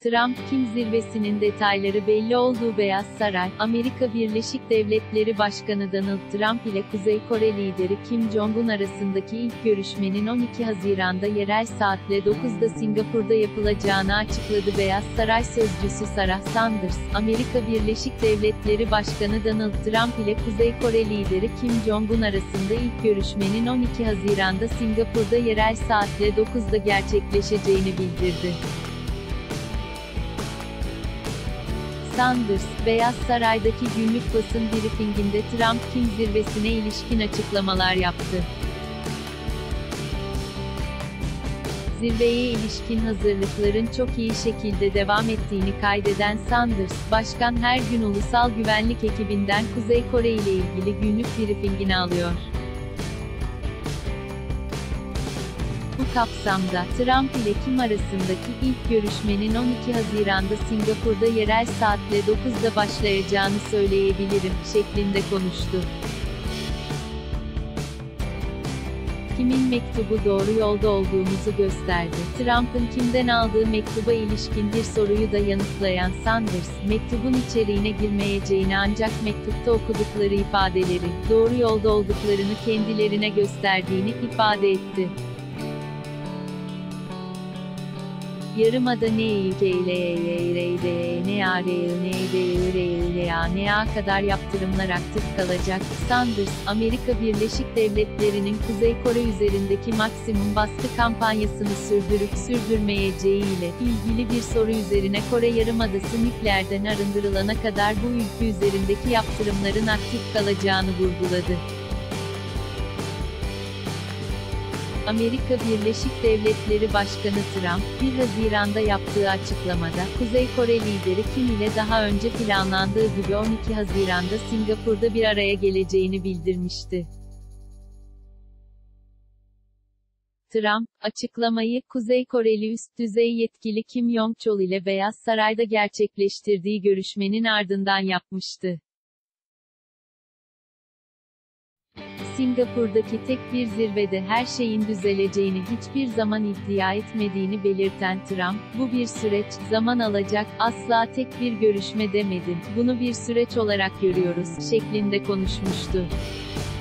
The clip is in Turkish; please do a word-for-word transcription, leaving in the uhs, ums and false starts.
Trump-Kim zirvesinin detayları belli olduğu Beyaz Saray, Amerika Birleşik Devletleri Başkanı Donald Trump ile Kuzey Kore lideri Kim Jong-un arasındaki ilk görüşmenin on iki Haziran'da yerel saatle dokuzda Singapur'da yapılacağını açıkladı. Beyaz Saray sözcüsü Sarah Sanders, Amerika Birleşik Devletleri Başkanı Donald Trump ile Kuzey Kore lideri Kim Jong-un arasında ilk görüşmenin on iki Haziran'da Singapur'da yerel saatle dokuzda gerçekleşeceğini bildirdi. Sanders, Beyaz Saray'daki günlük basın briefinginde Trump-Kim zirvesine ilişkin açıklamalar yaptı. Zirveye ilişkin hazırlıkların çok iyi şekilde devam ettiğini kaydeden Sanders, Başkan her gün Ulusal Güvenlik ekibinden Kuzey Kore ile ilgili günlük briefingini alıyor. Bu kapsamda, Trump ile Kim arasındaki ilk görüşmenin on iki Haziran'da Singapur'da yerel saatle dokuzda başlayacağını söyleyebilirim, şeklinde konuştu. Kim'in mektubu doğru yolda olduğumuzu gösterdi. Trump'ın Kim'den aldığı mektuba ilişkin bir soruyu da yanıtlayan Sanders, mektubun içeriğine girmeyeceğini ancak mektupta okudukları ifadeleri, doğru yolda olduklarını kendilerine gösterdiğini ifade etti. Yarımada N İ K L E Y R D E N A R I N D I R I L A N A kadar yaptırımlar aktif kalacak. Sanders, Amerika Birleşik Devletleri'nin Kuzey Kore üzerindeki maksimum baskı kampanyasını sürdürüp sürdürmeyeceği ile ilgili bir soru üzerine Kore Yarımadası nükleerden arındırılana kadar bu ülke üzerindeki yaptırımların aktif kalacağını vurguladı. Amerika Birleşik Devletleri Başkanı Trump, bir Haziran'da yaptığı açıklamada, Kuzey Kore lideri Kim ile daha önce planlandığı gibi on iki Haziran'da Singapur'da bir araya geleceğini bildirmişti. Trump, açıklamayı, Kuzey Koreli üst düzey yetkili Kim Yong-chol ile Beyaz Saray'da gerçekleştirdiği görüşmenin ardından yapmıştı. Singapur'daki tek bir zirvede her şeyin düzeleceğini hiçbir zaman iddia etmediğini belirten Trump, bu bir süreç, zaman alacak, asla tek bir görüşme demedim, bunu bir süreç olarak görüyoruz, şeklinde konuşmuştu.